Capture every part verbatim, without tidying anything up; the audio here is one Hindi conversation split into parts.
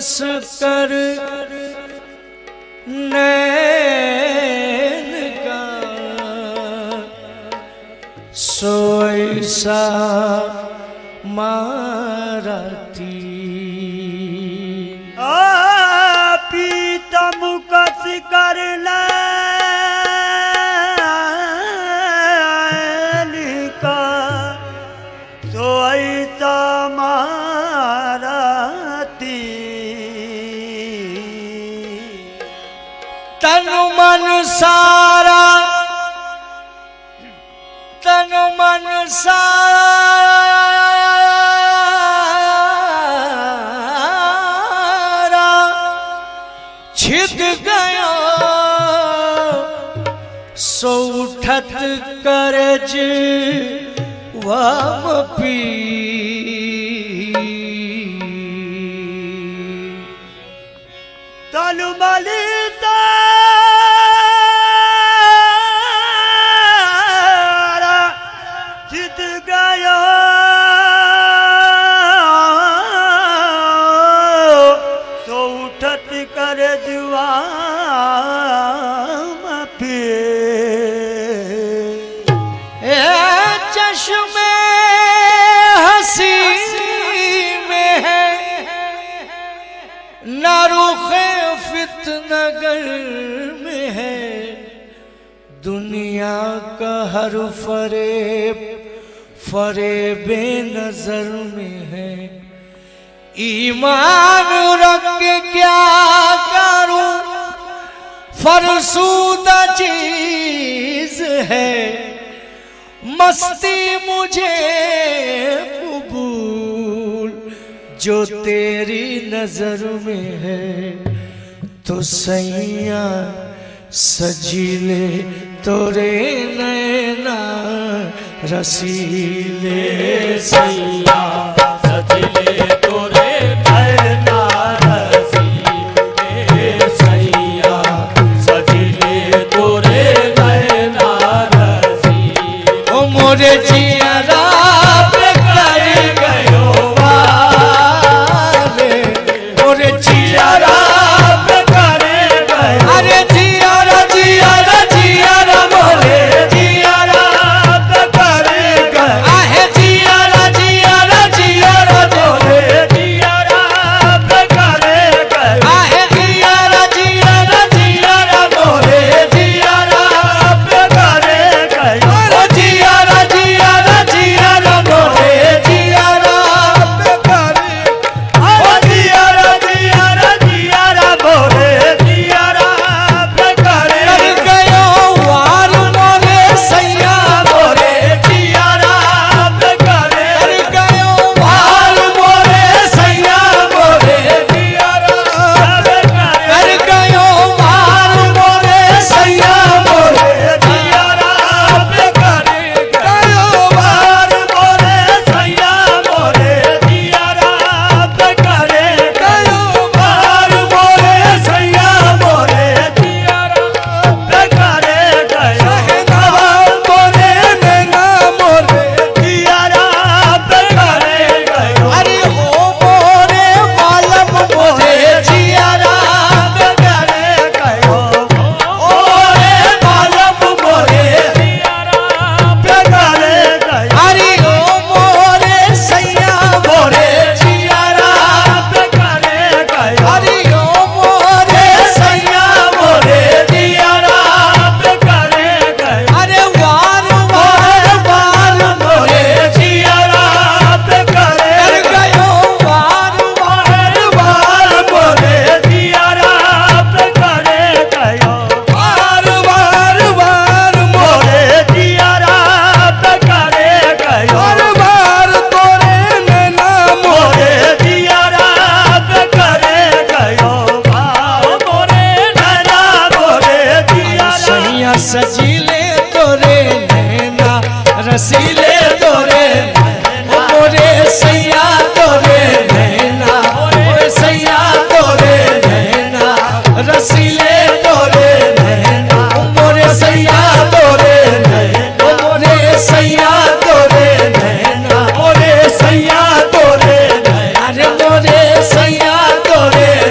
कस कर नैन का सो ऐसा मारती पीतम कस कर नैन का सो ऐसा मारती तन मन सारा तन मन सारा छिद गया सो उठत करज वाम पी तन बलिता जित गया तो उठत कर जुआम पे चश्मे हंसी में है ना रुखे फितनगर में है दुनिया का हर फरेब फरेबे नजर में है ईमान रख के क्या करूं फरसूदा चीज है मस्ती मुझे कबूल जो तेरी नजर में है तो सैया सजीले तोरे नैना रसीले सैया सजीले तोरे नैना रसीले सैया सजीले तोरे नैना रसीले ओ मोरे जियारा पे कर गयो वारे मोरे जियारा पे कर गयो अरे जियारा जियारा जियारा मोरे जियारा पे कर गयो आहे जियारा जियारा जियारा मोरे जियारा पे कर गयो आहे जियारा जियारा जियारा मोरे जियारा पे कर गयो ओ जियारा जियारा जियारा मोरे जियारा पे कर ओ जियारा जियारा जियारा मोरे जियारा पे कर गयो वार मोरे सैया मोरे जियारा पे कर गयो वार मोरे सैया मोरे जियारा पे कर गयो वार मोरे सैया मोरे जियारा पे कर गयो वार मोरे सैया मोरे जियारा पे कर गयो वार मोरे सैया मोरे जियारा पे कर गयो नवाल मोरे नैना मोरे जियारा पे कर गयो अरे ओ मोरे मालम मोरे जियारा पे कर गयो ओरे मालम मोरे जियारा पे कर गयो अरे ओ मोरे सैया मोरे जियारा पे कर गयो अरे ओ मोरे सैया मोरे जियारा पे कर गयो अरे वार वार वार मोरे जियारा पे कर कर गयो वार वार वार मोरे जियारा पे कर गयो वार वार वार मोरे जियारा पे कर गयो वार वार तोरे नैना मोरे जियारा पे कर गयो मोरे नैना मोरे जियारा सैया सजीले तोरे नैना रसीले तोरे ओ मोरे सैया तोरे नैना मोरे सैया तोरे नैना रसीले तोरे नैना ओ मोरे सैया तोरे नैना ओ मोरे सैया तोरे नैना मोरे सैया तोरे अरे मोरे सैया तोरे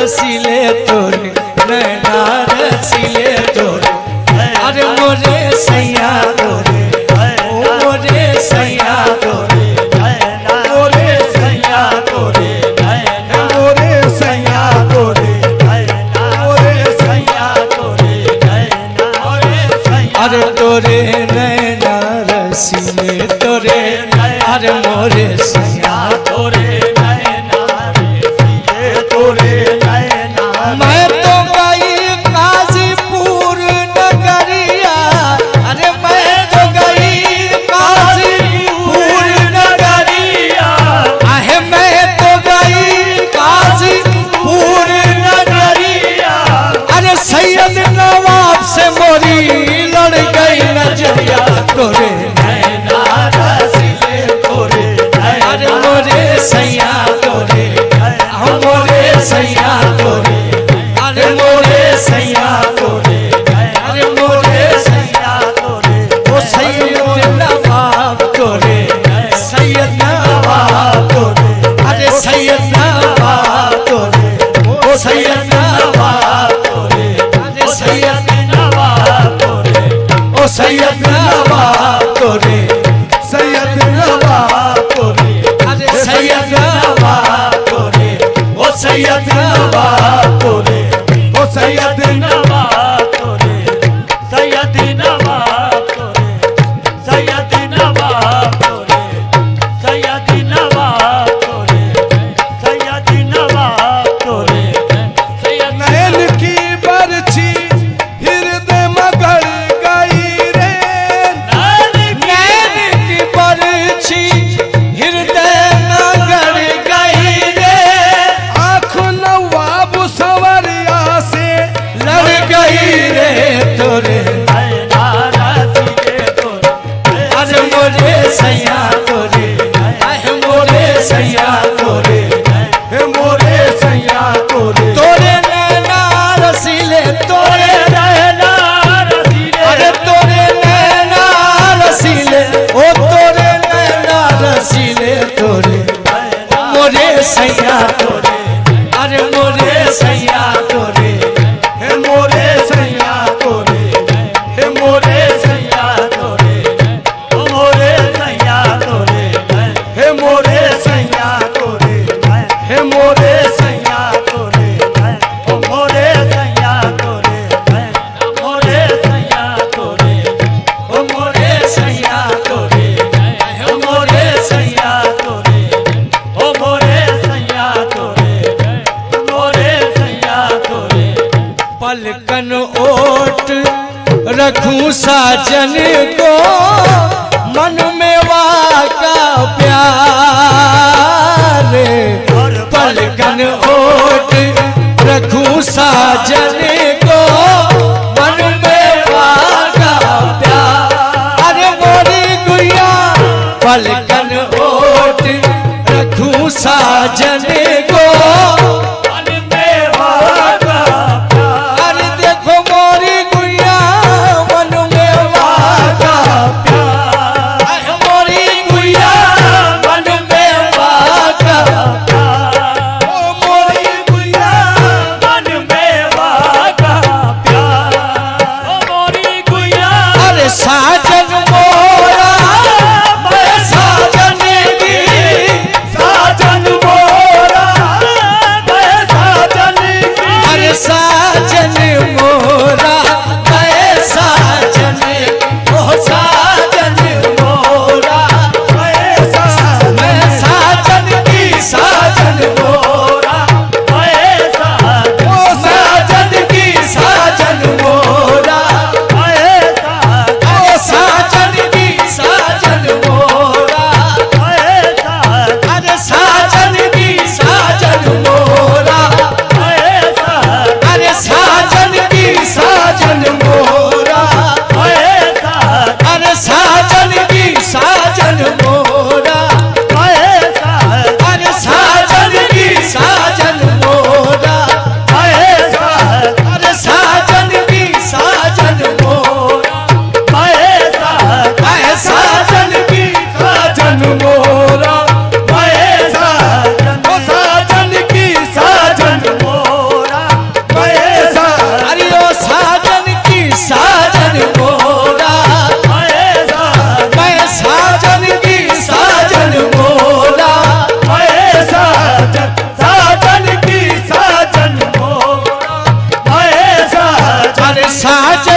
रसीले तोरे नैना रसीले तोरे अरे मोरे सैया तोरे ओ मोरे सैया तोरे मोरे सैया तोरे मोरे सैया तोरे मोरे सैया तोरे मोरे सैया अरे तोरे नैना रसीले तोरे अरे मोरे सैया तोरे नैना रसीले तोरे नैना मैं तो गई गाजीपुर नगरिया अरे मैं तो गई गाजीपुर नगरिया आहे मैं तो गई गाजीपुर नगरिया अरे सैयद नवाब से मोरी लड़ गई नजरिया तोरे नैना रसीले तोरे अरे मोरे सैया तोरे हम मोरे सैया तोरे अरे मोरे सैया तोरे अरे मोरे सैया तोरे ओ सैयद नवाब तोरे सैयद नवाब तोरे अरे सैयद नवाब तोरे ओ सैयद नवाब तोरे अरे सैयद नवाब तोरे ओ सैयद नवाब तोरे सैयद नवाब तोरे अरे सैयद नवाब तोरे ओ सैयद नवाब तोरे ओ सैयद नवाब तोरे सैयद नवाब तोरे सैयद नवाब तोरे सैयद नवाब तोरे सैयद नवाब तोरे सैयद नैन की बरछी हृदय मगर गई रे नैन की बरछी हृदय नगर गई रे आँख नवाब सवरिया से लड़ गई रे तोरे अरे मोरे सैया तोरे अरे मोरे सैया तोरे हे मोरे सैया तोरे तोरे नैना रसीले तोरे नैना रसीले अरे तोरे नैना रसीले ओ तोरे नैना रसीले तोरे मोरे सैया तोरे अरे मोरे सैया तोरे हे मोरे सैया तोरे हे मोरे सैया तोरे ओ मोरे सैया तोरे हे मोरे सैया तोरे हे मोरे सैया तोरे ओ मोरे सैया तोरे ओ मोरे सैया तोरे ओ मोरे सैया तोरे ओ मोरे सैया तोरे ओ मोरे सैया तोरे मोरे सैया तोरे पलकन ओट रखूं साजन को मन में वाका प्यार पलकन ओट रखूं साजन को मन में वाका प्यार अरे मोरी गुड़िया पलकन ओट रखूं साजन को मन में वाका प्यार अरे देखो मोरी गुड़िया मन में वाका प्यार अरे मोरी गुड़िया मन में वाका ओ मोरी गुड़िया मन में वाका प्यार ओ मोरी गुड़िया अरे साजन मोरा मैं साजन की साजन मोरा मैं साजन की अरे साजन मोरा मैं साजन ओ साजन मोरा मैं साजन मैं साजन की साजन मोरा मैं साजन ओ साजन की साजन मोरा मैं साजन ओ साजन की साजन मोरा मैं साजन अरे साजन की साजन मोरा मैं साजन अरे साजन की साजन मोरा मैं साजन अरे साजन की साजन मोरा मैं साजन अरे साजन की साजन मोरा मैं साजन अरे साजन की साजन मोरा मैं साजन अरे साजन की साजन मोरा मैं साजन ओ साजन की साजन मोरा साज